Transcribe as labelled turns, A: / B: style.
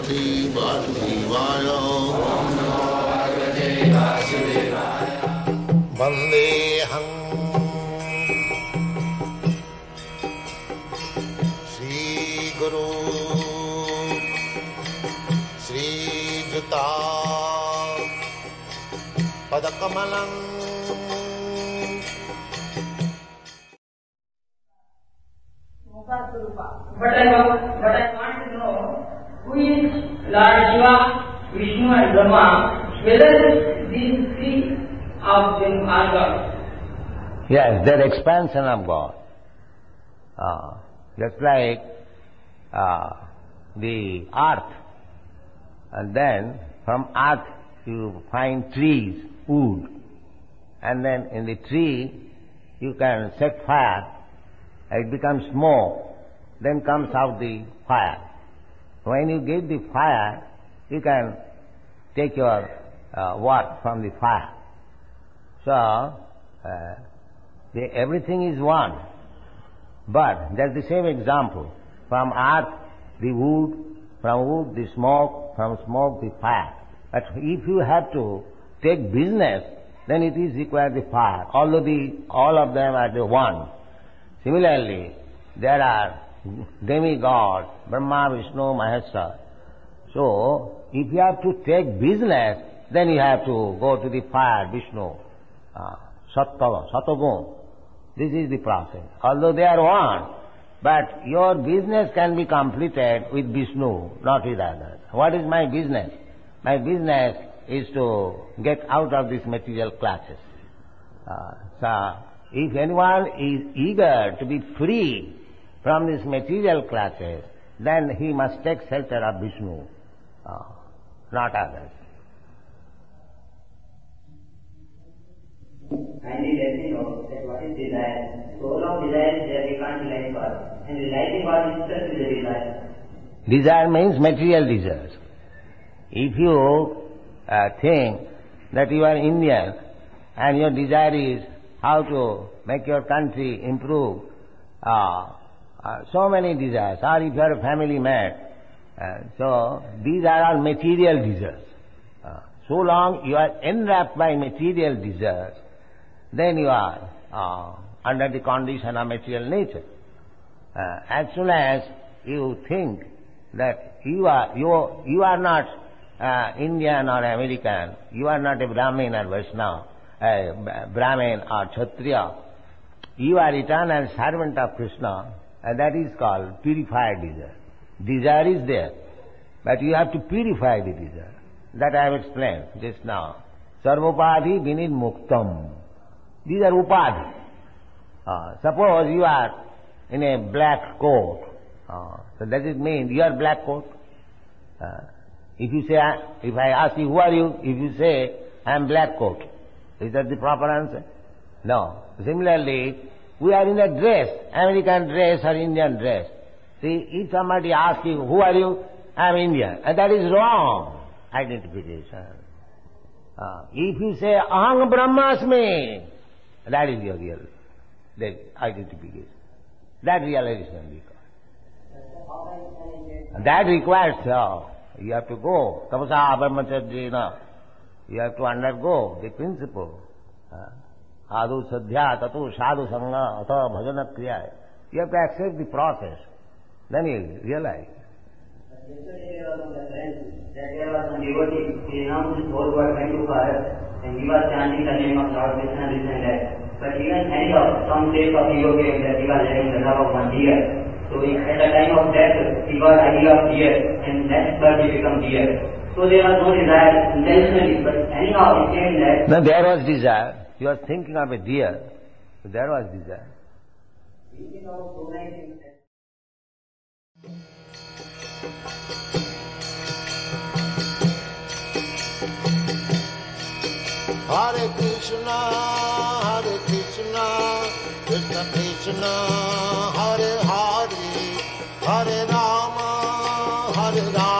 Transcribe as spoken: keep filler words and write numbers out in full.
A: Bhagavate Vasudevaya.
B: Om Namo Bhagavate Vasudevaya.
A: Vandeham Sri Guru Sri Juta Padakamalam.
C: But I, want, but I want to know who is Lord Shiva, Vishnu and Brahma, whether these three of them are God.
D: Yes, they're expansion of God. Uh, just like uh, the earth, and then from earth you find trees, wood, and then in the tree you can set fire, it becomes smoke, then comes out the fire. When you get the fire, you can take your uh, work from the fire. So, uh, the, everything is one. But that's the same example. From earth, the wood, from wood, the smoke, from smoke, the fire. But if you have to take business, then it is required the fire. Although the, all of them are the one. Similarly, there are demigods, Brahma, Vishnu, Maheshwar. So, if you have to take business, then you have to go to the fire, Vishnu, uh, Sattva, Sattoguna. This is the process. Although they are one, but your business can be completed with Vishnu, not with others. What is my business? My business is to get out of these material classes. Uh, so, if anyone is eager to be free from these material classes, then he must take shelter of Vishnu, uh, not others.
E: Kindly let me know that what is desire. So long desire is there, we can't realize God. And realizing God itself is a desire.
D: Desire means material desires. If you uh, think that you are Indian and your desire is how to make your country improve, uh, uh, so many desires, or if you are a family man, uh, so these are all material desires. Uh, so long you are enwrapped by material desires, then you are uh, under the condition of material nature. Uh, as soon as you think that you are you you are not uh, Indian or American, you are not a Brahmin or Vaishnava, a Brahmin or Kshatriya, you are eternal servant of Krishna, and that is called purified desire. Desire is there, but you have to purify the desire. That I have explained just now. Sarvopadhi vinid muktam. These are upadhi. Uh, suppose you are in a black coat. Uh, so does it mean you are black coat? Uh, if you say, if I ask you, who are you? If you say, I am black coat. Is that the proper answer? No. Similarly, we are in a dress, American dress or Indian dress. See, if somebody asks you, who are you? I am Indian. And that is wrong identification. Uh, if you say, Aham Brahmasmi, that is your real that identification. That realization we call. That requires, uh, you have to go. Tapasa brahmacharya, you have to undergo the principle. Adu sadhya tatu sadhu sangha atha bhajana kriya. You have to accept the process. Then you realize.
E: Yesterday there was a friend that there was a devotee, he announced his whole world went to forest and he was chanting the name of Lord Krishna, this and that. But even anyhow, some trace of ego came that he was having the love of one deer. So he, at the time of death, he got idea of deer and next birth he became deer. So there was no desire intentionally, but anyhow it came that...
D: No, there was desire. You are thinking of a deer. So there was desire.
E: Thinking of so many things.
A: Hare Krishna, Hare Krishna, Krishna Krishna, Hare Hare, Hare Rama, Hare Rama.